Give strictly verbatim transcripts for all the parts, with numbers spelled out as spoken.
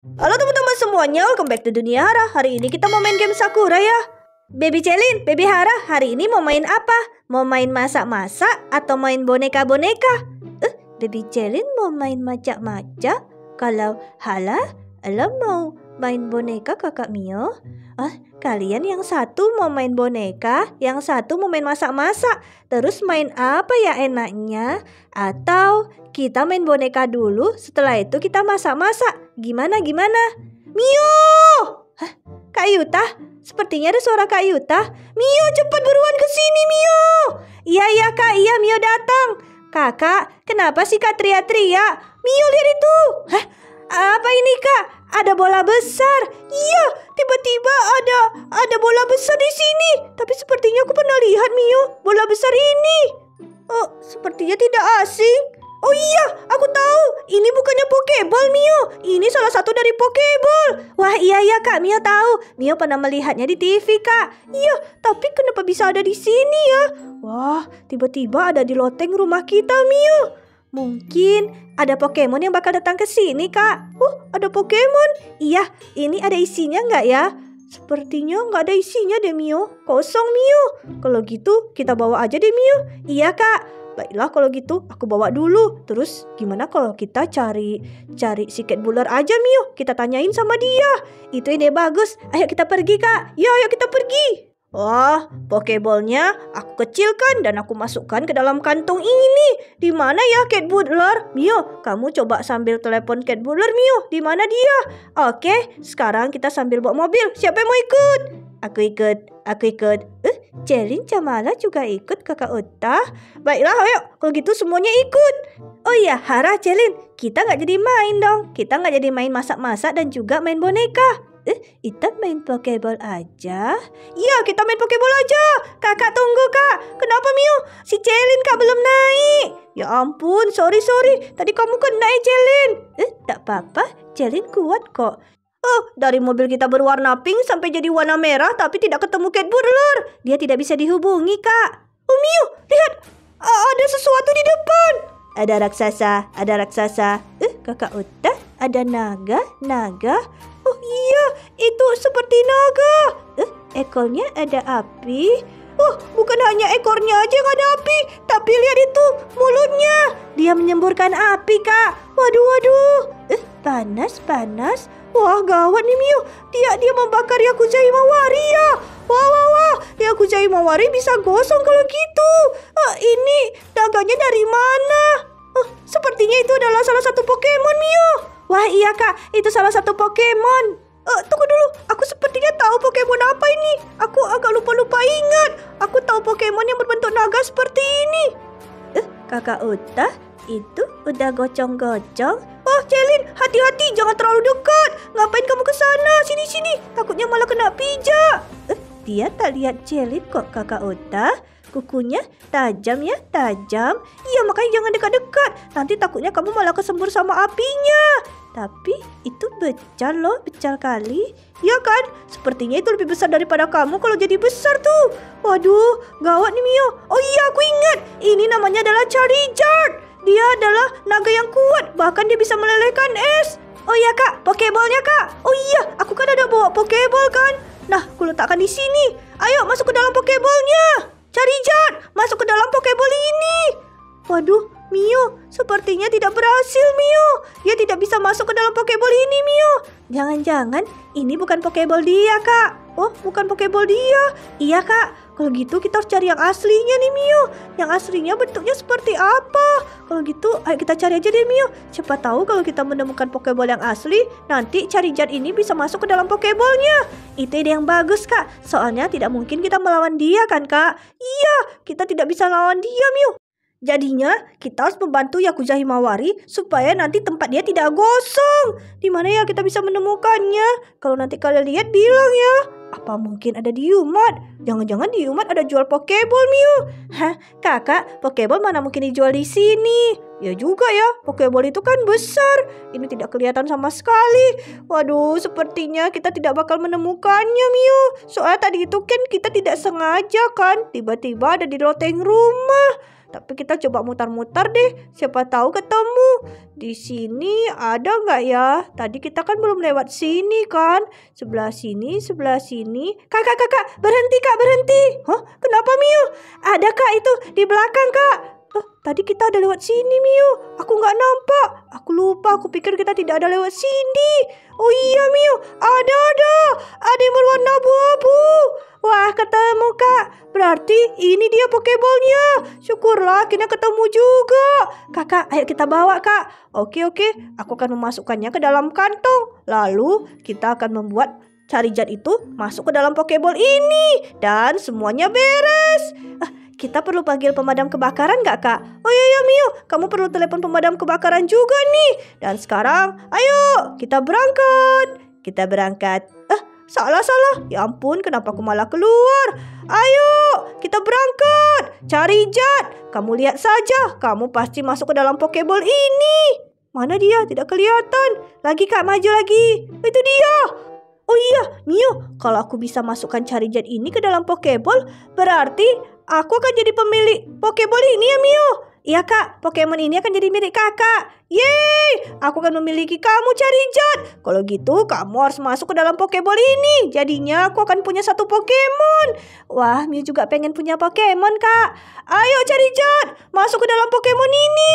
Halo teman-teman semuanya, welcome back to Dunia Hara. Hari ini kita mau main game Sakura ya. Baby Celin, Baby Hara, hari ini mau main apa? Mau main masak-masak atau main boneka-boneka? Eh, Baby Celin mau main macak-macak. Kalau Hala, Hala mau main boneka kakak Mio. Ah, kalian yang satu mau main boneka, yang satu mau main masak-masak. Terus main apa ya enaknya? Atau kita main boneka dulu, setelah itu kita masak-masak. Gimana, gimana? Mio! Hah, Kak Yuta? Sepertinya ada suara Kak Yuta. Mio, cepat buruan ke sini, Mio! Iya, iya Kak, iya Mio datang. Kakak, kenapa sih Kak teriak-teriak? Mio, lihat itu! Hah? Apa ini Kak? Ada bola besar. Iya, tiba-tiba ada ada bola besar di sini. Tapi sepertinya aku pernah lihat Mio, bola besar ini. Oh, sepertinya tidak asing. Oh iya, aku tahu. Ini bukannya Pokeball Mio. Ini salah satu dari Pokeball. Wah iya ya Kak, Mio tahu. Mio pernah melihatnya di T V Kak. Iya, tapi kenapa bisa ada di sini ya? Wah, tiba-tiba ada di loteng rumah kita Mio. Mungkin ada Pokemon yang bakal datang ke sini, Kak. Uh, ada Pokemon. Iya, ini ada isinya nggak ya? Sepertinya nggak ada isinya deh, Mio. Kosong, Mio. Kalau gitu, kita bawa aja deh, Mio. Iya, Kak. Baiklah, kalau gitu aku bawa dulu. Terus gimana kalau kita cari cari si Cat Buller aja, Mio? Kita tanyain sama dia. Itu ide bagus. Ayo kita pergi, Kak. Ya, ayo kita pergi. Wah, Pokeballnya aku kecilkan dan aku masukkan ke dalam kantong ini. Di mana ya Cat Buller? Mio, kamu coba sambil telepon Cat Buller, Mio. Di mana dia? Oke, sekarang kita sambil bawa mobil. Siapa yang mau ikut? Aku ikut, aku ikut. Eh, Celin Camala juga ikut kakak Uta. Baiklah, ayo. Kalau gitu semuanya ikut. Oh iya, Hara, Celin, kita nggak jadi main dong. Kita nggak jadi main masak-masak dan juga main boneka. Eh, kita main Pokeball aja. Iya, kita main Pokeball aja. Kakak tunggu kak. Kenapa Mio? Si Celin kak belum naik. Ya ampun, sorry sorry. Tadi kamu kena ya Celin. Eh, tak apa-apa. Celin kuat kok. Oh, dari mobil kita berwarna pink sampai jadi warna merah tapi tidak ketemu Cat Buller. Dia tidak bisa dihubungi kak. Oh Mio, lihat. Ada sesuatu di depan. Ada raksasa, ada raksasa. Eh, kakak Uta, ada naga, naga. Oh iya, itu seperti naga. Eh, ekornya ada api. Oh, bukan hanya ekornya aja yang ada api, tapi lihat itu mulutnya. Dia menyemburkan api, Kak. Waduh, waduh. Eh, panas, panas. Wah, gawat nih Mio. Dia dia membakar Yakuza Himawari ya. Wah, wah, wah. Yakuza Himawari bisa gosong kalau gitu. Oh, ini naganya dari mana? Oh, sepertinya itu adalah salah satu Pokemon, Mio. Wah iya kak, itu salah satu Pokemon. Uh, tunggu dulu, aku sepertinya tahu Pokemon apa ini. Aku agak lupa-lupa ingat. Aku tahu Pokemon yang berbentuk naga seperti ini. Eh, uh, kakak Uta, itu udah gocong-gocong. Oh Celin, hati-hati, jangan terlalu dekat. Ngapain kamu ke sana? Sini-sini, takutnya malah kena pijak. Eh, uh, dia tak lihat Celin kok kakak Uta. Kukunya tajam ya, tajam. Iya, makanya jangan dekat-dekat. Nanti takutnya kamu malah kesembur sama apinya. Tapi itu becal loh, becal kali. Ya kan? Sepertinya itu lebih besar daripada kamu kalau jadi besar tuh. Waduh, gawat nih Mio. Oh iya, aku ingat. Ini namanya adalah Charizard. Dia adalah naga yang kuat. Bahkan dia bisa melelehkan es. Oh iya kak, Pokeballnya kak. Oh iya, aku kan ada bawa Pokeball kan. Nah, aku letakkan di sini. Ayo masuk ke dalam Pokeballnya. Charizard, masuk ke dalam Pokeball ini. Waduh, Mio, sepertinya tidak berhasil, Mio. Dia tidak bisa masuk ke dalam Pokeball ini, Mio. Jangan-jangan ini bukan Pokeball dia, Kak. Oh, bukan Pokeball dia. Iya, Kak. Kalau gitu kita harus cari yang aslinya nih, Mio. Yang aslinya bentuknya seperti apa? Kalau gitu, ayo kita cari aja deh, Mio. Siapa tahu kalau kita menemukan Pokeball yang asli, nanti Charizard ini bisa masuk ke dalam Pokeballnya. Itu ide yang bagus, Kak. Soalnya tidak mungkin kita melawan dia, kan, Kak? Iya, kita tidak bisa lawan dia, Mio. Jadinya kita harus membantu Yakuza Himawari supaya nanti tempat dia tidak gosong. Di mana ya kita bisa menemukannya? Kalau nanti kalian lihat bilang ya. Apa mungkin ada di Yumat? Jangan-jangan di Yumat ada jual Pokeball, Mio. Hah, kakak, Pokeball mana mungkin dijual di sini? Ya juga ya, Pokeball itu kan besar. Ini tidak kelihatan sama sekali. Waduh, sepertinya kita tidak bakal menemukannya, Mio. Soalnya tadi itu kan kita tidak sengaja kan. Tiba-tiba ada di loteng rumah. Tapi kita coba mutar-mutar deh. Siapa tahu ketemu. Di sini ada nggak ya? Tadi kita kan belum lewat sini kan? Sebelah sini, sebelah sini. Kakak, kakak, berhenti kak, berhenti. Hah? Kenapa Mio? Ada kak itu di belakang kak. Oh, tadi kita ada lewat sini Mio. Aku nggak nampak. Aku lupa. Aku pikir kita tidak ada lewat sini. Oh iya Mio. Ada ada. Ada yang berwarna abu-abu. Wah ketemu kak. Berarti ini dia Pokeballnya. Syukurlah akhirnya ketemu juga. Kakak ayo kita bawa kak. Oke oke. Aku akan memasukkannya ke dalam kantong. Lalu kita akan membuat Charizard itu masuk ke dalam Pokeball ini. Dan semuanya beres. Ah, kita perlu panggil pemadam kebakaran gak kak? Oh iya iya Mio, kamu perlu telepon pemadam kebakaran juga nih. Dan sekarang, ayo kita berangkat. Kita berangkat. Eh, salah-salah. Ya ampun, kenapa aku malah keluar? Ayo, kita berangkat. Charizard, kamu lihat saja. Kamu pasti masuk ke dalam Pokeball ini. Mana dia? Tidak kelihatan. Lagi kak, maju lagi. Itu dia. Oh iya, Mio, kalau aku bisa masukkan Charizard ini ke dalam Pokeball, berarti aku akan jadi pemilik Pokeball ini ya Mio. Iya kak, Pokemon ini akan jadi milik kakak. Yeay, aku akan memiliki kamu Charizard. Kalau gitu kamu harus masuk ke dalam Pokeball ini. Jadinya aku akan punya satu Pokemon. Wah, Mio juga pengen punya Pokemon kak. Ayo Charizard, masuk ke dalam Pokemon ini.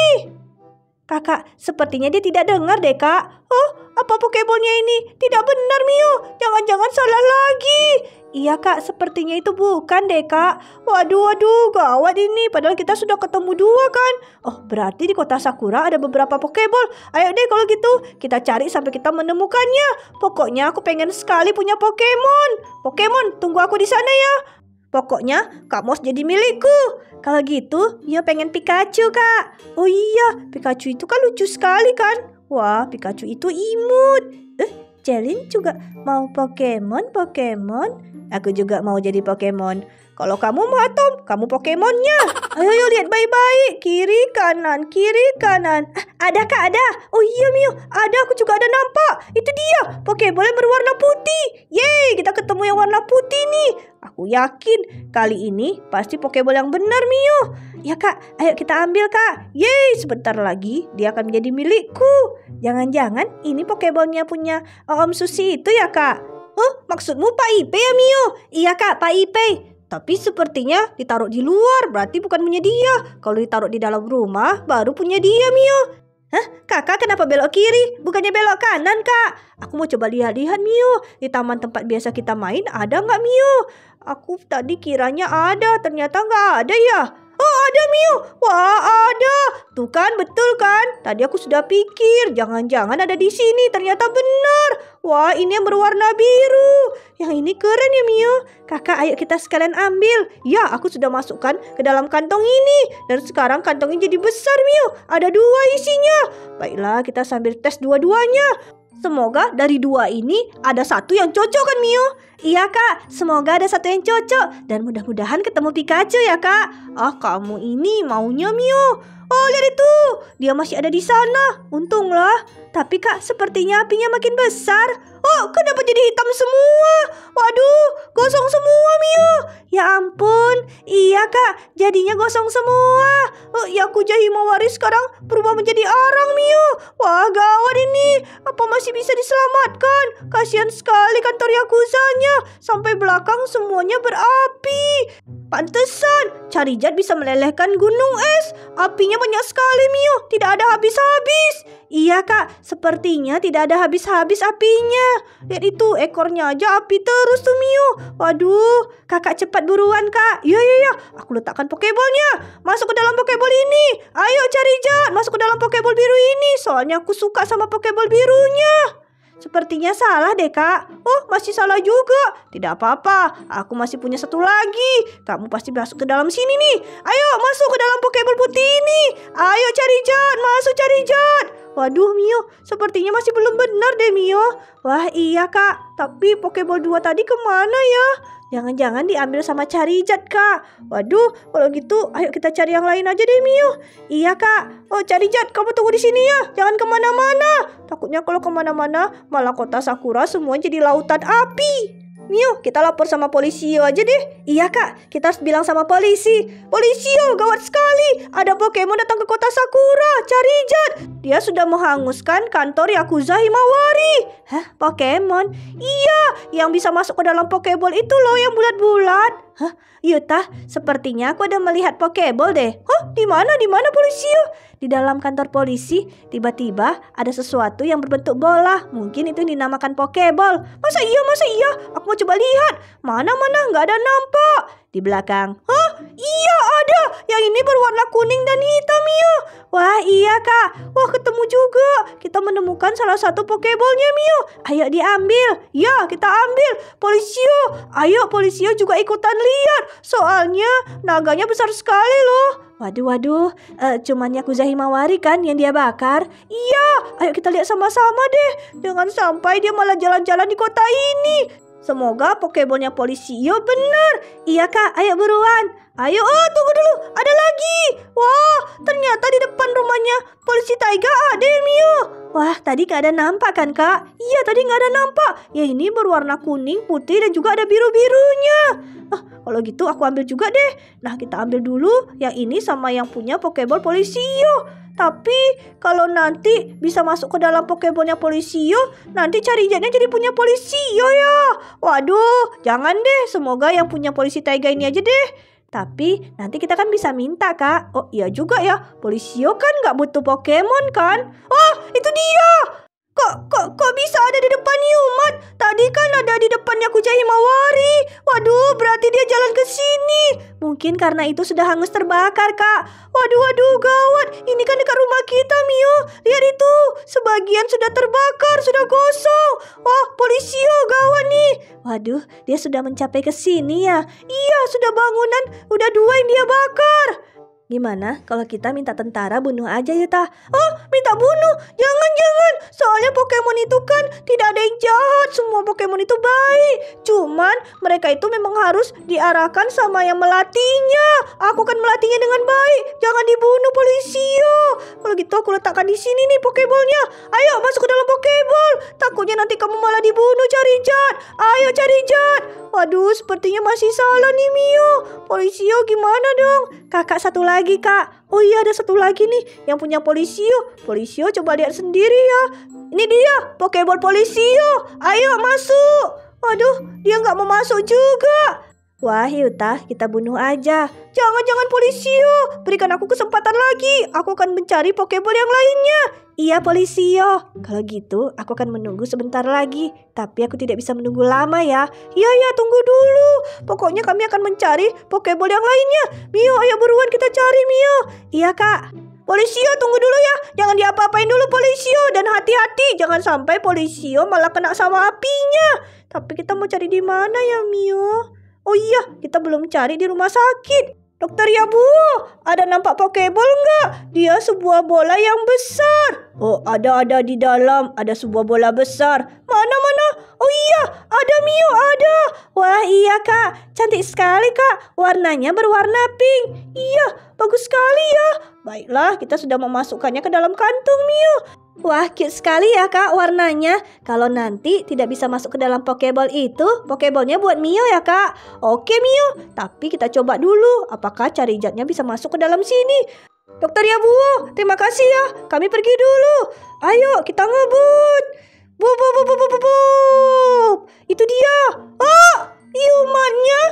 Kakak, sepertinya dia tidak dengar deh kak. Oh, apa Pokeballnya ini? Tidak benar Mio. Jangan-jangan salah lagi. Iya kak, sepertinya itu bukan deh kak. Waduh, waduh, gawat ini. Padahal kita sudah ketemu dua kan. Oh, berarti di kota Sakura ada beberapa Pokeball. Ayo deh kalau gitu, kita cari sampai kita menemukannya. Pokoknya aku pengen sekali punya Pokemon. Pokemon, tunggu aku di sana ya. Pokoknya kamu harus jadi milikku. Kalau gitu, Mio pengen Pikachu kak. Oh iya, Pikachu itu kan lucu sekali kan. Wah, Pikachu itu imut. Eh, Celine juga mau Pokemon, Pokemon. Aku juga mau jadi Pokemon. Kalau kamu mau Atom, kamu Pokemonnya. Ayo, ayo lihat baik-baik. Kiri, kanan, kiri, kanan. Ah, ada kak, ada. Oh iya Mio, ada. Aku juga ada nampak. Itu dia, Pokeball yang berwarna putih. Yeay, kita ketemu yang warna putih nih. Aku yakin kali ini pasti Pokeball yang benar Mio. Ya kak, ayo kita ambil kak. Yeay, sebentar lagi dia akan menjadi milikku. Jangan-jangan ini Pokeballnya punya Om Susi itu ya kak? Oh, maksudmu Pak Ipe ya Mio? Iya kak, Pak Ipe. Tapi sepertinya ditaruh di luar, berarti bukan punya dia. Kalau ditaruh di dalam rumah, baru punya dia Mio. Hah? Kakak kenapa belok kiri? Bukannya belok kanan kak? Aku mau coba lihat-lihat Mio. Di taman tempat biasa kita main ada nggak Mio? Aku tadi kiranya ada, ternyata nggak ada ya. Oh ada Mio. Wah ada. Tuh kan betul kan? Tadi aku sudah pikir jangan-jangan ada di sini. Ternyata benar. Wah ini yang berwarna biru. Yang ini keren ya Mio. Kakak ayo kita sekalian ambil. Ya aku sudah masukkan ke dalam kantong ini. Dan sekarang kantongnya jadi besar Mio. Ada dua isinya. Baiklah kita sambil tes dua-duanya. Semoga dari dua ini ada satu yang cocok kan Mio? Iya kak, semoga ada satu yang cocok. Dan mudah-mudahan ketemu Pikachu ya kak. Ah kamu ini maunya Mio. Oh lihat itu, dia masih ada di sana. Untunglah. Tapi kak sepertinya apinya makin besar. Oh kenapa jadi hitam semua? Waduh, gosong semua Mio. Ya ampun, iya kak, jadinya gosong semua. Oh ya Kuja Himawari sekarang berubah menjadi arang Mio. Wah gawat ini. Apa masih bisa diselamatkan? Kasihan sekali kantor Yakuzanya. Sampai belakang semuanya berapi. Pantesan Charizard bisa melelehkan gunung es. Apinya banyak sekali Mio. Tidak ada habis-habis. Iya kak, sepertinya tidak ada habis-habis apinya. Lihat itu, ekornya aja api terus tuh Mio. Waduh, kakak cepat buruan kak. Ya ya ya, aku letakkan Pokeballnya. Masuk ke dalam Pokeball ini. Ayo Charizard, masuk ke dalam Pokeball biru ini. Soalnya aku suka sama Pokeball birunya. Sepertinya salah deh kak. Oh masih salah juga. Tidak apa-apa, aku masih punya satu lagi. Kamu pasti masuk ke dalam sini nih. Ayo masuk ke dalam Pokeball putih ini. Ayo Charizard, masuk Charizard. Waduh Mio, sepertinya masih belum benar deh Mio. Wah iya kak, tapi Pokeball dua tadi kemana ya? Jangan-jangan diambil sama Charizard kak. Waduh, kalau gitu ayo kita cari yang lain aja deh Mio. Iya kak. Oh Charizard, kamu tunggu di sini ya. Jangan kemana-mana. Takutnya kalau kemana-mana malah kota Sakura semua jadi lautan api. Mio, kita lapor sama polisi aja deh. Iya kak, kita harus bilang sama polisi. Polisi, gawat sekali. Ada Pokemon datang ke kota Sakura. Charizard. Dia sudah menghanguskan kantor Yakuza Himawari. Hah, Pokemon? Iya, yang bisa masuk ke dalam Pokeball itu loh yang bulat-bulat. Hah, Yuta, sepertinya aku ada melihat Pokeball deh. Hah, di mana? Di mana polisi? Di dalam kantor polisi, tiba-tiba ada sesuatu yang berbentuk bola. Mungkin itu dinamakan Pokeball. Masa iya, masa iya? Aku mau coba lihat. Mana-mana, nggak ada nampak. Di belakang. Hah? Iya ada. Yang ini berwarna kuning dan hitam, Mio. Wah iya kak. Wah ketemu juga. Kita menemukan salah satu Pokeballnya, Mio. Ayo diambil. Ya kita ambil. Polisio. Ayo Polisio juga ikutan lihat. Soalnya naganya besar sekali loh. Waduh, waduh, uh, cuman Yakuza Himawari kan yang dia bakar? Iya, ayo kita lihat sama-sama deh. Jangan sampai dia malah jalan-jalan di kota ini. Semoga Pokeballnya Polisio benar. Iya kak, ayo buruan. Ayo, oh tunggu dulu, ada lagi. Wah, ternyata di depan rumahnya polisi Taiga ada Mio. Wah, tadi gak ada nampak kan kak? Iya, tadi gak ada nampak. Ya ini berwarna kuning, putih dan juga ada biru-birunya. Ah, kalau gitu aku ambil juga deh. Nah, kita ambil dulu yang ini sama yang punya Pokeball Polisio. Tapi kalau nanti bisa masuk ke dalam Pokeballnya Polisio, nanti Charizardnya jadi punya Polisio ya. Waduh, jangan deh. Semoga yang punya polisi Taiga ini aja deh. Tapi nanti kita kan bisa minta kak. Oh iya juga ya, Polisio kan gak butuh Pokemon kan. Oh itu dia. Kok, kok, kok bisa ada di depan Yumat? Tadi kan ada di depan Yakuza Himawari. Waduh, berarti dia jalan ke sini. Mungkin karena itu sudah hangus terbakar, Kak. Waduh, waduh, gawat. Ini kan dekat rumah kita, Mio. Lihat itu. Sebagian sudah terbakar, sudah gosong. Wah, Polisio, gawat nih. Waduh, dia sudah mencapai ke sini ya. Iya, sudah bangunan. Udah dua yang dia bakar. Gimana kalau kita minta tentara bunuh aja Yuta? Oh, minta bunuh? Jangan, jangan. Soalnya Pokemon itu kan tidak ada yang jahat. Semua Pokemon itu baik. Cuman mereka itu memang harus diarahkan sama yang melatihnya. Aku kan melatihnya dengan baik. Jangan dibunuh Polisio. Kalau gitu aku letakkan di sini nih Pokeballnya. Ayo masuk ke dalam Pokeball. Takutnya nanti kamu malah dibunuh Charizard. Ayo Charizard. Waduh, sepertinya masih salah nih Mio. Polisio gimana dong? Kakak satu lagi kak. Oh iya ada satu lagi nih yang punya Polisio. Polisio coba lihat sendiri ya. Ini dia Pokeball Polisio. Ayo masuk. Waduh dia nggak mau masuk juga. Wah Yuta, kita bunuh aja. Jangan-jangan Polisio. Berikan aku kesempatan lagi. Aku akan mencari Pokeball yang lainnya. Iya Polisio. Kalau gitu aku akan menunggu sebentar lagi. Tapi aku tidak bisa menunggu lama ya. Iya ya tunggu dulu. Pokoknya kami akan mencari Pokeball yang lainnya. Mio ayo buruan kita cari Mio. Iya kak. Polisio tunggu dulu ya. Jangan diapa-apain dulu Polisio. Dan hati-hati. Jangan sampai Polisio malah kena sama apinya. Tapi kita mau cari di mana ya Mio? Oh iya, kita belum cari di rumah sakit. Dokter Yabuo, ada nampak Pokeball nggak? Dia sebuah bola yang besar. Oh, ada-ada di dalam. Ada sebuah bola besar. Mana-mana? Oh iya, ada Mio, ada. Wah iya kak, cantik sekali kak. Warnanya berwarna pink. Iya, bagus sekali ya. Baiklah, kita sudah memasukkannya ke dalam kantung Mio. Wah, cute sekali ya kak warnanya. Kalau nanti tidak bisa masuk ke dalam Pokeball itu, Pokeballnya buat Mio ya kak. Oke Mio, tapi kita coba dulu apakah Charizardnya bisa masuk ke dalam sini. Dokter Yabuo, terima kasih ya. Kami pergi dulu. Ayo kita ngebut. Bup, bup, bup, bup, bup, bup. Itu dia. Oh, Yumatnya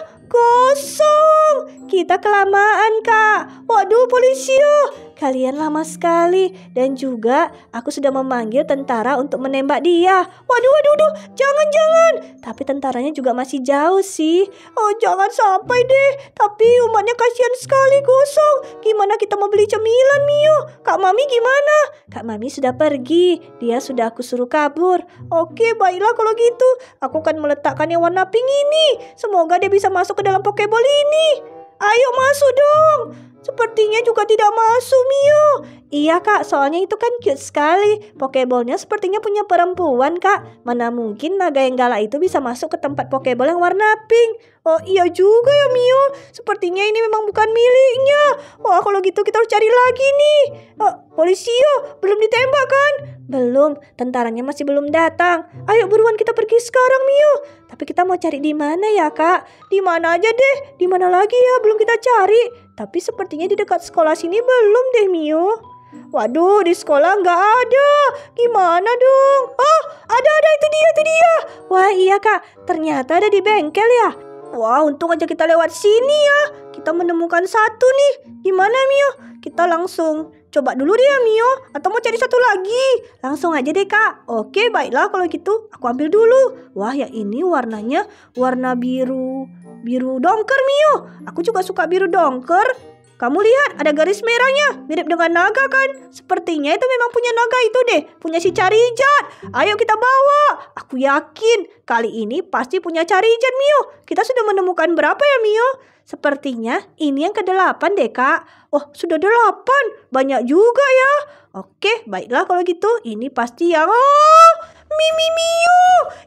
kosong. Kita kelamaan kak. Waduh Polisio, kalian lama sekali. Dan juga aku sudah memanggil tentara untuk menembak dia. Waduh waduh waduh, jangan-jangan. Tapi tentaranya juga masih jauh sih. Oh jangan sampai deh. Tapi umatnya kasihan sekali kosong. Gimana kita mau beli cemilan Mio? Kak Mami gimana? Kak Mami sudah pergi. Dia sudah aku suruh kabur. Oke baiklah kalau gitu. Aku akan meletakkan yang warna pink ini. Semoga dia bisa masuk ke dalam Pokeball ini. Ayo masuk dong. Sepertinya juga tidak masuk, Mio. Iya, Kak. Soalnya itu kan cute sekali. Pokeballnya sepertinya punya perempuan, Kak. Mana mungkin naga yang galak itu bisa masuk ke tempat Pokeball yang warna pink. Oh iya juga ya, Mio. Sepertinya ini memang bukan miliknya. Wah, kalau gitu kita harus cari lagi nih. Oh, Polisia, belum ditembak kan? Belum, tentaranya masih belum datang. Ayo buruan kita pergi sekarang, Mio. Tapi kita mau cari di mana ya, Kak? Di mana aja deh. Di mana lagi ya? Belum kita cari. Tapi sepertinya di dekat sekolah sini belum deh, Mio. Waduh, di sekolah nggak ada. Gimana dong? Oh, ada, ada. Itu dia, itu dia. Wah, iya, Kak. Ternyata ada di bengkel ya. Wah, untung aja kita lewat sini ya. Kita menemukan satu nih. Gimana, Mio? Kita langsung coba dulu deh ya, Mio. Atau mau cari satu lagi? Langsung aja deh, Kak. Oke, baiklah kalau gitu. Aku ambil dulu. Wah, ya ini warnanya warna biru. Biru dongker, Mio. Aku juga suka biru dongker. Kamu lihat, ada garis merahnya. Mirip dengan naga kan? Sepertinya itu memang punya naga itu deh. Punya si Charizard. Ayo kita bawa. Aku yakin kali ini pasti punya Charizard, Mio. Kita sudah menemukan berapa ya, Mio? Sepertinya ini yang kedelapan deh, Kak. Oh, sudah delapan. Banyak juga ya. Oke, baiklah kalau gitu. Ini pasti yang... Oh, Mimi Mio.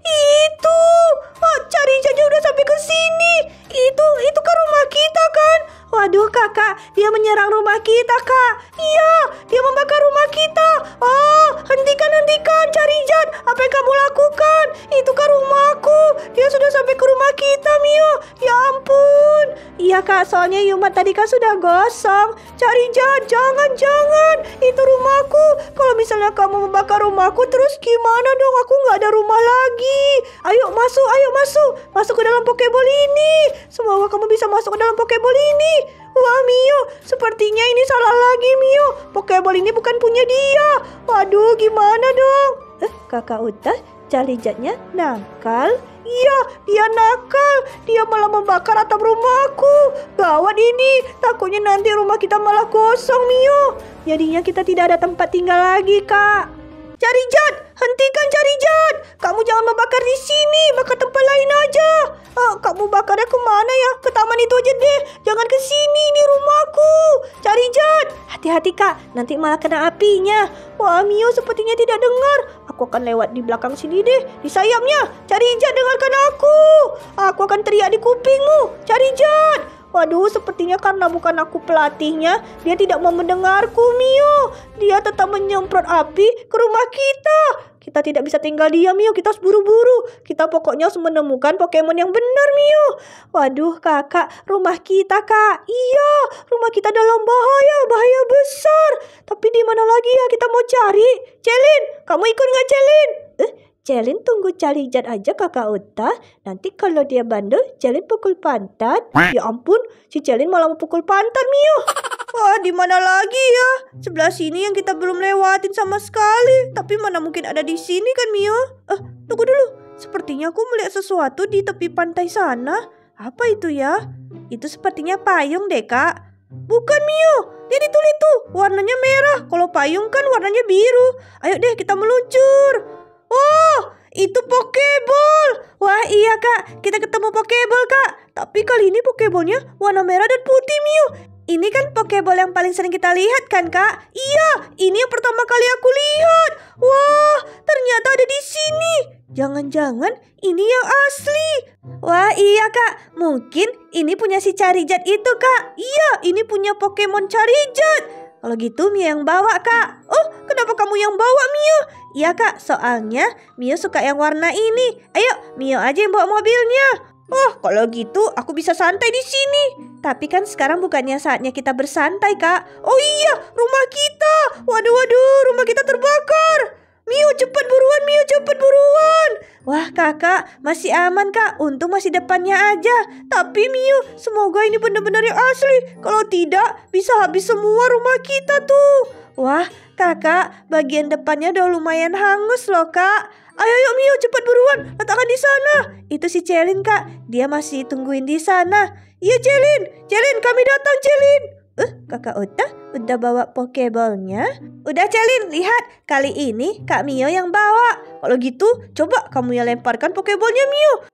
Itu. Oh, Charizardnya udah sampai ke sini. Itu, itu kan rumah kita kan? Waduh, Kakak. Dia menyerang rumah kita, Kak. Iya, dia membakar rumah kita. Oh, hentikan, hentikan. Charizard, apa yang kamu lakukan? Itu kan rumahku. Dia sudah sampai ke rumah kita, Mio. Ya ampun. Iya, Kak. Soalnya Yumat tadi kan sudah gosong. Charizard, jangan, jangan. Itu rumahku. Kalau misalnya kamu membakar rumahku, terus gimana dong? Aku nggak ada rumah lagi. Ayo masuk, ayo masuk. Masuk ke dalam Pokeball ini. Semoga kamu bisa masuk ke dalam Pokeball ini. Wah, Mio, sepertinya ini salah lagi, Mio. Pokeball ini bukan punya dia. Waduh, gimana dong? Eh, Kakak Uta, Charizardnya nakal? Iya, dia nakal. Dia malah membakar atap rumahku. Gawat ini. Takutnya nanti rumah kita malah kosong, Mio. Jadinya kita tidak ada tempat tinggal lagi, Kak. Charizard, hentikan Charizard. Kamu jangan membakar di sini, bakar tempat lain aja. Ah, kamu bakarnya kemana ya? Ke taman itu aja deh. Jangan ke sini, ini rumahku. Charizard, hati-hati, Kak. Nanti malah kena apinya. Wah, Mio sepertinya tidak dengar. Aku akan lewat di belakang sini deh, di sayapnya. Charizard, dengarkan aku. Aku akan teriak di kupingmu. Charizard. Waduh, sepertinya karena bukan aku pelatihnya, dia tidak mau mendengarku, Mio. Dia tetap menyemprot api ke rumah kita. Kita tidak bisa tinggal diam, Mio. Kita harus buru-buru. Kita pokoknya harus menemukan Pokemon yang benar, Mio. Waduh, Kakak. Rumah kita, Kak. Iya, rumah kita dalam bahaya. Bahaya besar. Tapi di mana lagi ya kita mau cari? Celin, kamu ikut nggak, Celin? Eh, Celin tunggu Charizard aja, Kakak Uta. Nanti kalau dia bandel, Celin pukul pantat. Ya ampun, si Celin malah mau pukul pantat, Mio. Wah, di mana lagi ya? Sebelah sini yang kita belum lewatin sama sekali. Tapi mana mungkin ada di sini kan, Mio? Eh, tunggu dulu. Sepertinya aku melihat sesuatu di tepi pantai sana. Apa itu ya? Itu sepertinya payung deh, Kak. Bukan, Mio. Lihat itu, itu. Warnanya merah. Kalau payung kan warnanya biru. Ayo deh, kita meluncur. Oh, itu Pokeball. Wah, iya, Kak. Kita ketemu Pokeball, Kak. Tapi kali ini Pokeballnya warna merah dan putih, Mio. Ini kan Pokeball yang paling sering kita lihat kan, Kak? Iya, ini yang pertama kali aku lihat. Wah, ternyata ada di sini. Jangan-jangan ini yang asli. Wah, iya, Kak. Mungkin ini punya si Charizard itu, Kak. Iya, ini punya Pokemon Charizard. Kalau gitu Mio yang bawa, Kak. Oh, kenapa kamu yang bawa, Mio? Iya, Kak, soalnya Mio suka yang warna ini. Ayo, Mio aja yang bawa mobilnya. Oh, kalau gitu aku bisa santai di sini. Tapi kan sekarang bukannya saatnya kita bersantai, Kak. Oh iya, rumah kita. Waduh, waduh, rumah kita terbakar. Mio, cepat buruan, Mio, cepat buruan. Wah, Kakak, masih aman, Kak. Untung masih depannya aja. Tapi Mio, semoga ini benar-benar yang asli. Kalau tidak, bisa habis semua rumah kita tuh. Wah, Kakak, bagian depannya udah lumayan hangus loh, Kak. Ayo, ayo Mio, cepat buruan. Letakkan di sana. Itu si Celin, Kak. Dia masih tungguin di sana. Iya, Celin. Celin, kami datang, Celin. Eh, Kakak Uta udah bawa Pokeballnya? Udah, Celin, lihat. Kali ini Kak Mio yang bawa. Kalau gitu, coba kamu yang lemparkan Pokeballnya, Mio.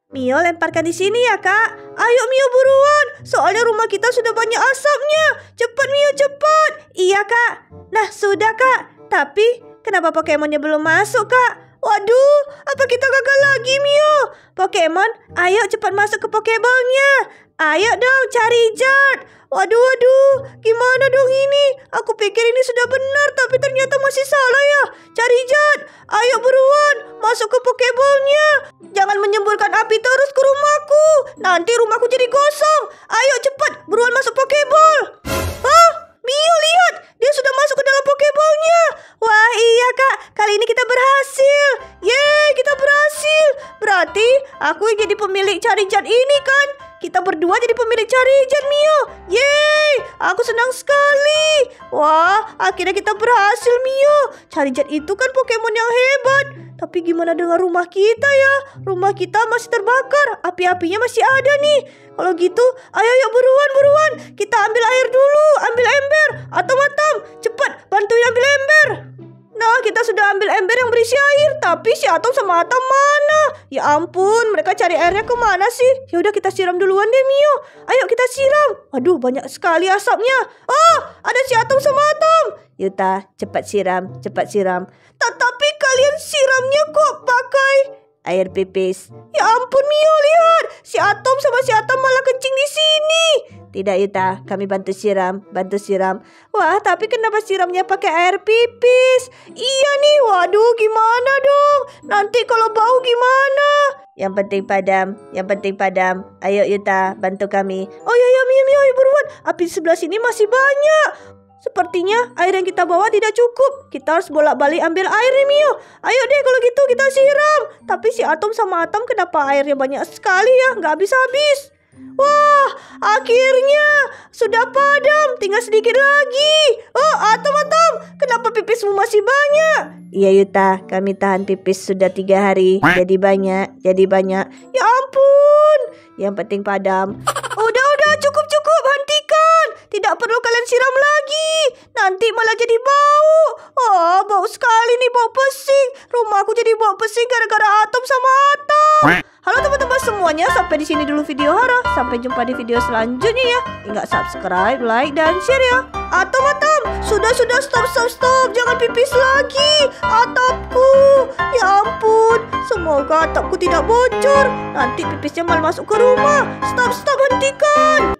Mio lemparkan di sini ya, Kak. Ayo Mio buruan, soalnya rumah kita sudah banyak asapnya. Cepat Mio, cepat. Iya, Kak. Nah, sudah, Kak. Tapi kenapa Pokemonnya belum masuk, Kak? Waduh, apa kita gagal lagi, Mio? Pokemon, ayo cepat masuk ke Pokeballnya. Ayo dong, Charizard. Waduh, waduh, gimana dong ini? Aku pikir ini sudah benar, tapi ternyata masih salah ya. Charizard, ayo buruan, masuk ke Pokeballnya. Jangan menyemburkan api terus ke rumahku. Nanti rumahku jadi kosong. Ayo cepat, buruan masuk Pokeball. Hah? Mio, lihat, dia sudah masuk ke dalam Pokeballnya. Wah iya Kak, kali ini kita berhasil. Yeay, kita berhasil. Berarti aku yang jadi pemilik Charizard ini kan? Kita berdua jadi pemilik Charizard, Mio. Yeay, aku senang sekali. Wah, akhirnya kita berhasil, Mio. Charizard itu kan Pokemon yang hebat. Tapi gimana dengan rumah kita ya? Rumah kita masih terbakar. Api-apinya masih ada nih. Kalau gitu, ayo yuk buruan, buruan. Kita ambil air dulu, ambil ember. Atau Atom, cepat bantuin ambil ember. Nah, kita sudah ambil ember yang berisi air. Tapi si Atom sama Atom mana? Ya ampun, mereka cari airnya kemana sih? Ya udah kita siram duluan deh, Mio. Ayo kita siram. Aduh, banyak sekali asapnya. Oh, ada si Atom sama Atom. Yuta, cepat siram, cepat siram. Tetapi kalian siramnya kok pakai air pipis. Ya ampun, Mio, lihat. Si Atom sama si Atom malah kencing di sini. Tidak, Yuta, kami bantu siram, bantu siram. Wah, tapi kenapa siramnya pakai air pipis? Iya nih, waduh, gimana dong? Nanti kalau bau gimana? Yang penting padam, yang penting padam. Ayo Yuta, bantu kami. Oh iya, iya, Mio, Mio, buruan. Api di sebelah sini masih banyak. Sepertinya air yang kita bawa tidak cukup. Kita harus bolak-balik ambil air nih, Mio. Ayo deh kalau gitu kita siram. Tapi si Atom sama Atom kenapa airnya banyak sekali ya? Nggak habis-habis. Wah, akhirnya sudah padam. Tinggal sedikit lagi. Oh, Atom, Atom, kenapa pipismu masih banyak? Iya Yuta, kami tahan pipis sudah tiga hari. Jadi banyak, jadi banyak. Ya ampun. Yang penting padam. Udah, udah, cukup, cukup. Hentikan. Tidak perlu kalian siram lagi. Nanti malah jadi bau. Oh, bau sekali nih, bau pesing. Rumahku jadi bau pesing gara-gara Atom sama Atom. Halo teman-teman semuanya, sampai di sini dulu video Hara. Sampai jumpa di video selanjutnya ya. Ingat subscribe, like, dan share ya. Atom, Atom, sudah, sudah, stop, stop, stop. Jangan pipis lagi. Atapku. Ya ampun, semoga atapku tidak bocor. Nanti pipisnya malah masuk ke rumah. Stop, stop, hentikan.